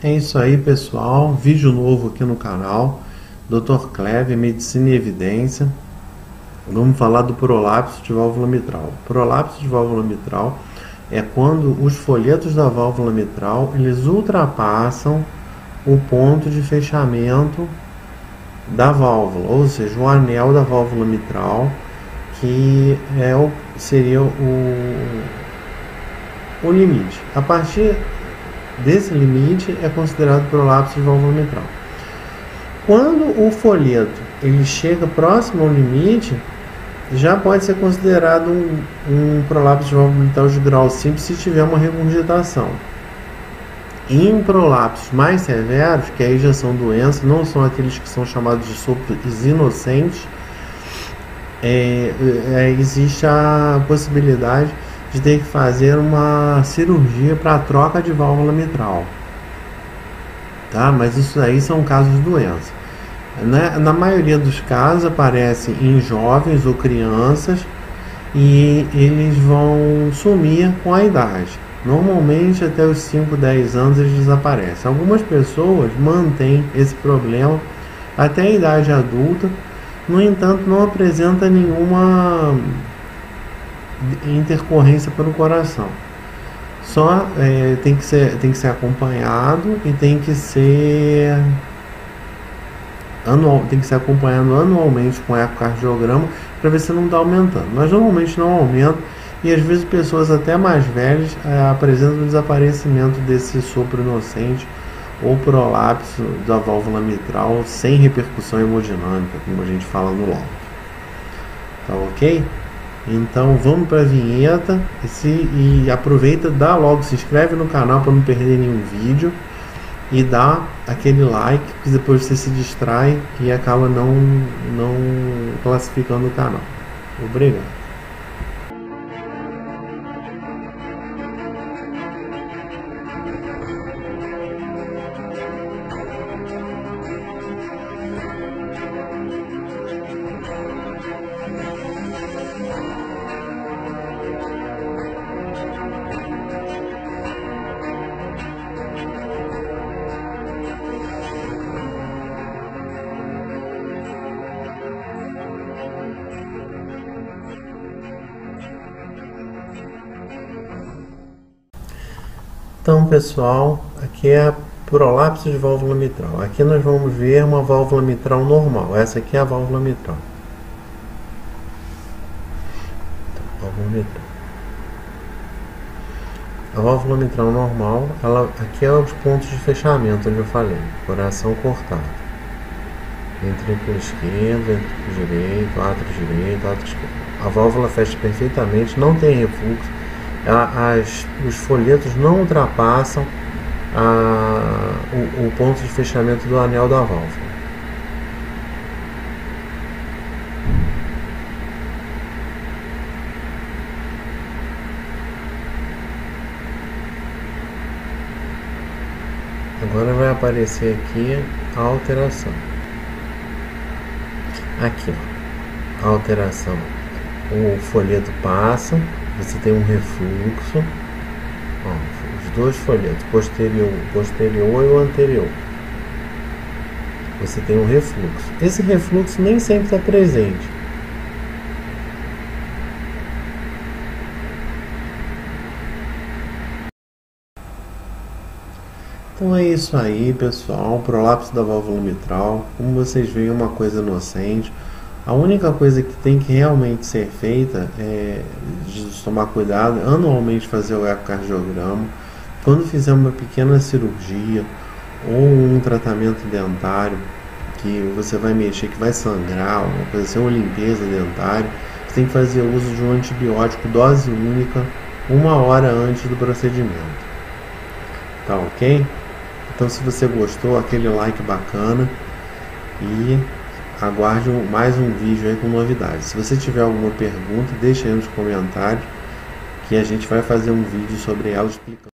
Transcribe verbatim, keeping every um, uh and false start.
É isso aí, pessoal. Vídeo novo aqui no canal. doutor Clever, Medicina e Evidência. Vamos falar do prolapso de válvula mitral. Prolapso de válvula mitral é quando os folhetos da válvula mitral eles ultrapassam o ponto de fechamento da válvula, ou seja, o anel da válvula mitral, que é o, seria o, o limite. A partir desse limite é considerado prolapso de válvula mitral. Quando o folheto ele chega próximo ao limite, já pode ser considerado um, um prolapso de válvula mitral de grau simples se tiver uma regurgitação. Em prolapsos mais severos, que aí já são doenças, não são aqueles que são chamados de sopros inocentes, é, é, existe a possibilidade de ter que fazer uma cirurgia para a troca de válvula mitral, tá? Mas isso aí são casos de doença. Na, na maioria dos casos aparece em jovens ou crianças e eles vão sumir com a idade. Normalmente até os cinco, dez anos eles desaparecem. Algumas pessoas mantêm esse problema até a idade adulta, no entanto não apresenta nenhuma intercorrência pelo coração. Só é, tem, que ser, tem que ser acompanhado e tem que ser anual, tem que ser acompanhado anualmente com ecocardiograma para ver se não está aumentando. Mas normalmente não aumenta e às vezes pessoas até mais velhas é, apresentam o desaparecimento desse sopro inocente ou prolapso da válvula mitral sem repercussão hemodinâmica, como a gente fala no laudo. Tá ok? Então vamos para a vinheta e, se, e aproveita, dá logo, se inscreve no canal para não perder nenhum vídeo e dá aquele like, porque depois você se distrai e acaba não, não classificando o canal. Obrigado. Então, pessoal, aqui é prolapso de válvula mitral. Aqui nós vamos ver uma válvula mitral normal. Essa aqui é a válvula mitral. Então, válvula mitral. A válvula mitral normal, ela, aqui é os pontos de fechamento, onde eu falei. Coração cortado. Ventrículo esquerdo, ventrículo direito, átrio direito, átrio esquerdo. A válvula fecha perfeitamente, não tem refluxo. As, os folhetos não ultrapassam a, o, o ponto de fechamento do anel da válvula. Agora vai aparecer aqui a alteração. Aqui, ó, a alteração. O folheto passa. Você tem um refluxo, ó, os dois folhetos, posterior, posterior e o anterior. Você tem um refluxo. Esse refluxo nem sempre está presente. Então é isso aí, pessoal. Prolapso da válvula mitral. Como vocês veem, é uma coisa inocente. A única coisa que tem que realmente ser feita é de tomar cuidado, anualmente fazer o ecocardiograma. Quando fizer uma pequena cirurgia ou um tratamento dentário, que você vai mexer, que vai sangrar, uma coisa assim, uma limpeza dentária, você tem que fazer uso de um antibiótico dose única uma hora antes do procedimento. Tá ok? Então, se você gostou, aquele like bacana e aguarde mais um vídeo aí com novidades. Se você tiver alguma pergunta, deixa aí nos comentários que a gente vai fazer um vídeo sobre ela explicando.